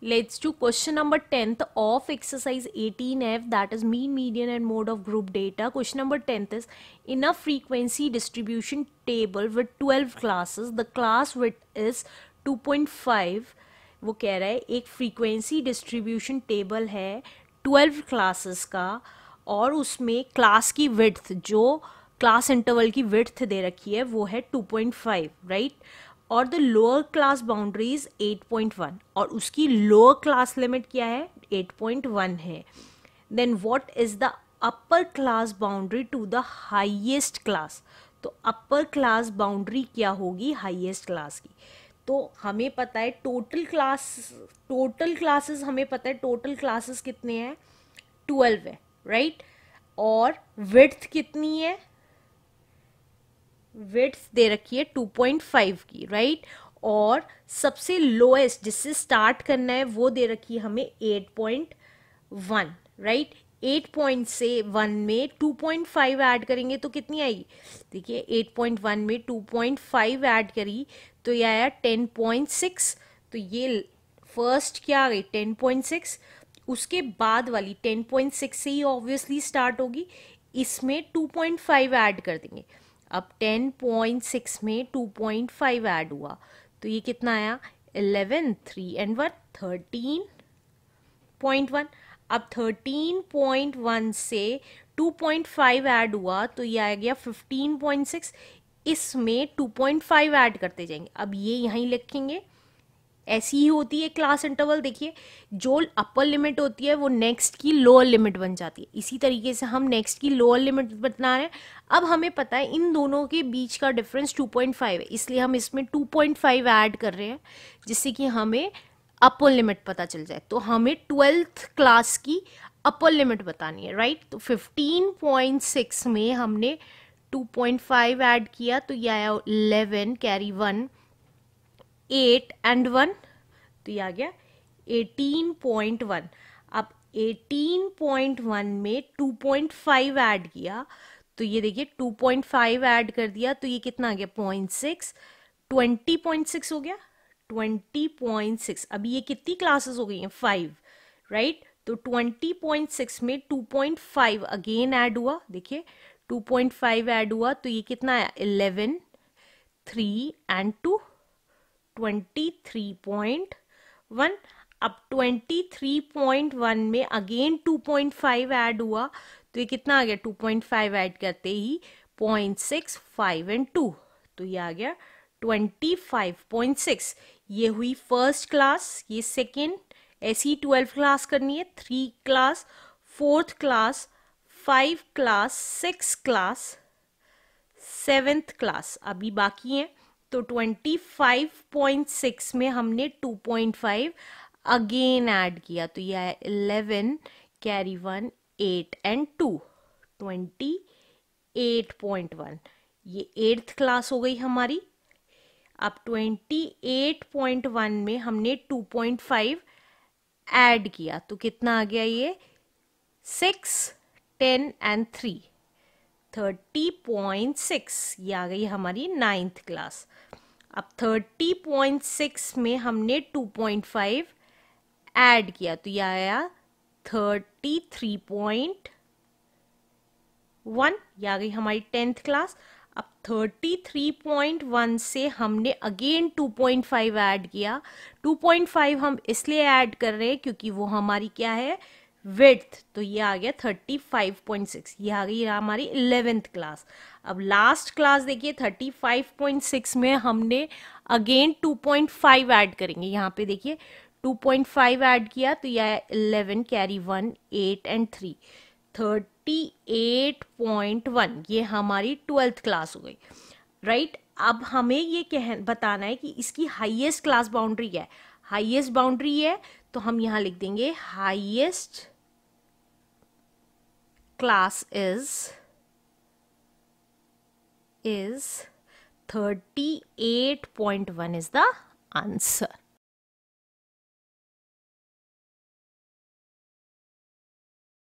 Let's do question number 10th of exercise 18F, that is mean, median and mode of group data. Question number 10th is, in a frequency distribution table with 12 classes, the class width is 2.5. वो कह रहा है एक frequency distribution table है 12 classes का और उसमें class की width जो क्लास इंटरवल की width दे रखी है वो है 2.5, राइट? और the lower class boundary is 8.1 और उसकी लोअर क्लास लिमिट क्या है? 8.1 है. Then what is the upper class boundary to the highest class? तो अपर क्लास बाउंड्री क्या होगी हाईएस्ट क्लास की? तो हमें पता है टोटल क्लासेस हमें पता है टोटल क्लासेस कितने हैं? 12 है, राइट? और विड्थ कितनी है? विड्थ दे रखी है 2.5 की, राइट? और सबसे लोएस्ट जिससे स्टार्ट करना है वो दे रखी है हमें 8.1, राइट? 8.1 में 2.5 ऐड करेंगे तो कितनी आएगी? देखिए 8.1 में 2.5 ऐड करी तो ये आया 10.6. तो ये फर्स्ट क्या आ गई? 10.6. उसके बाद वाली 10.6 से ही ऑब्वियसली स्टार्ट होगी. इसमें 2.5 ऐड कर देंगे. अब 10.6 में 2.5 ऐड हुआ तो ये कितना आया? 11, 3 and 1 13.1. अब 13.1 से 2.5 ऐड हुआ तो ये आ गया 15.6. इसमें 2.5 ऐड करते जाएंगे. अब ये यहीं लिखेंगे. ऐसी ही होती है क्लास इंटरवल. देखिए जो अपर लिमिट होती है वो नेक्स्ट की लोअर लिमिट बन जाती है. इसी तरीके से हम नेक्स्ट की लोअर लिमिट बना रहे हैं. अब हमें पता है इन दोनों के बीच का डिफरेंस 2.5 है, इसलिए हम इसमें 2.5 ऐड कर रहे हैं जिससे कि हमें अपर लिमिट पता चल जाए. तो हमें 12th क्लास की अपर लिमिट बतानी है, राइट? तो 15.6 में हमने 2.5 ऐड किया तो ये आया 11 कैरी 1 8 and 1 तो ये आ गया 18.1. अब 18.1 में 2.5 ऐड किया तो ये देखिए 2.5 ऐड कर दिया तो ये कितना आ गया? 0.6. 20.6 हो गया. 20.6. अभी ये कितनी क्लासेस हो गई हैं? 5, राइट? तो 20.6 में 2.5 अगेन ऐड हुआ. देखिए 2.5 ऐड हुआ तो ये कितना आया? 11, 3 and 2 23.1. अब 23.1 में अगेन 2.5 ऐड हुआ तो ये कितना आ गया? 2.5 ऐड करते ही 0.6, 5 and 2 तो ये आ गया 25.6. ये हुई फर्स्ट क्लास. ये सेकेंड. ऐसी 12 क्लास करनी है. 3 class, 4th class, 5 class, 6 class, 7th class अभी बाकी है. तो 25.6 में हमने 2.5 अगेन ऐड किया तो यह है 11 कैरी 1 8 and 2 28.1. ये 8th क्लास हो गई हमारी. अब 28.1 में हमने 2.5 ऐड किया तो कितना आ गया? ये 6, 10 and 3 30.6. ये आ गई हमारी 9th क्लास. अब 30.6 में हमने 2.5 ऐड किया तो यह आया 33.1. ये आ गई हमारी 10th क्लास. अब 33.1 से हमने अगेन 2.5 ऐड किया. 2.5 हम इसलिए ऐड कर रहे हैं क्योंकि वो हमारी क्या है? विड्थ. तो ये आ गया 35.6. ये आ गई हमारी 11th क्लास. अब लास्ट क्लास देखिए 35.6 में हमने अगेन 2.5 ऐड करेंगे. यहाँ पे देखिए 2.5 ऐड किया तो यह 11 कैरी 1 8 and 3 38.1. ये हमारी 12th क्लास हो गई, राइट? अब हमें ये बताना है कि इसकी हाईएस्ट क्लास बाउंड्री क्या है. हाईएस्ट बाउंड्री है तो हम यहाँ लिख देंगे highest class is 38.1 is the answer.